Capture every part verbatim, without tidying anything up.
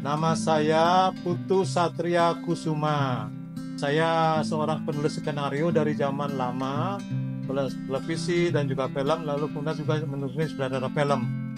Nama saya Putu Satria Kusuma. Saya seorang penulis skenario dari zaman lama, televisi dan juga film, lalu kemudian juga menulis sutradara film.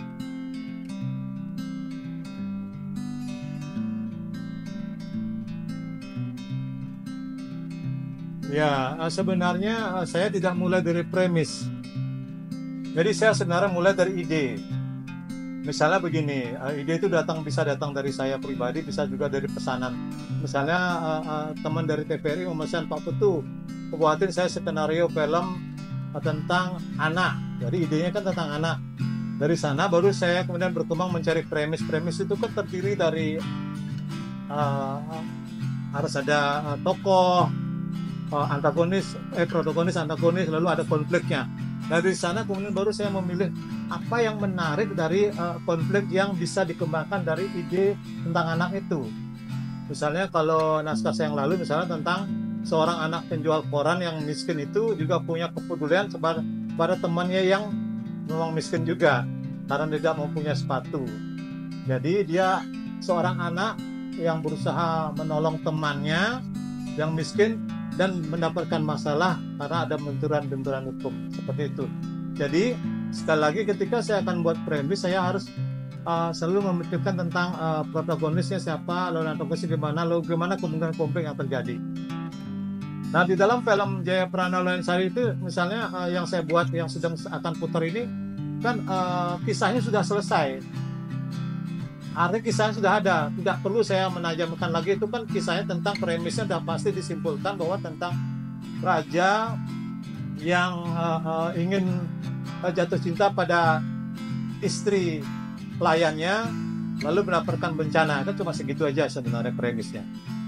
Ya, sebenarnya saya tidak mulai dari premis. Jadi saya sebenarnya mulai dari ide. Misalnya begini, ide itu datang bisa datang dari saya pribadi, bisa juga dari pesanan. Misalnya uh, uh, teman dari T V R I memesan, Pak Putu, buatin saya skenario film uh, tentang anak. Jadi idenya kan tentang anak. Dari sana baru saya kemudian berkembang mencari premis-premis itu kan terdiri dari uh, harus ada uh, tokoh, uh, antagonis, eh protagonis, antagonis, lalu ada konfliknya. Dari sana kemudian baru saya memilih apa yang menarik dari uh, konflik yang bisa dikembangkan dari ide tentang anak itu. Misalnya kalau naskah saya yang lalu misalnya tentang seorang anak penjual koran yang miskin itu juga punya kepedulian kepada, kepada temannya yang memang miskin juga karena tidak mempunyai sepatu. Jadi dia seorang anak yang berusaha menolong temannya yang miskin dan mendapatkan masalah karena ada benturan-benturan hukum seperti itu. Jadi sekali lagi ketika saya akan buat premis, saya harus uh, selalu memikirkan tentang uh, protagonisnya siapa, lalu antagonisnya gimana, lalu gimana kemungkinan konflik yang terjadi. Nah di dalam film Jaya Prana Loyensari itu misalnya uh, yang saya buat yang sedang akan putar ini kan uh, kisahnya sudah selesai. Artinya kisahnya sudah ada, tidak perlu saya menajamkan lagi, itu kan kisahnya tentang premisnya sudah pasti disimpulkan bahwa tentang raja yang uh, uh, ingin uh, jatuh cinta pada istri pelayannya lalu mendapatkan bencana, kan cuma segitu aja sebenarnya premisnya.